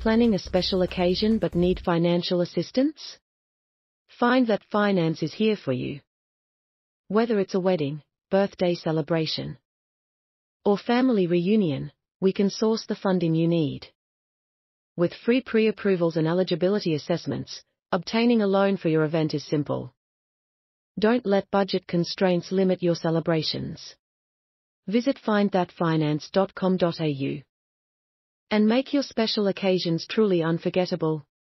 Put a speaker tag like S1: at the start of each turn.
S1: planning a special occasion but need financial assistance? Find That Finance is here for you. Whether it's a wedding, birthday celebration, or family reunion, we can source the funding you need. With free pre-approvals and eligibility assessments, obtaining a loan for your event is simple. Don't let budget constraints limit your celebrations. Visit findthatfinance.com.au and make your special occasions truly unforgettable.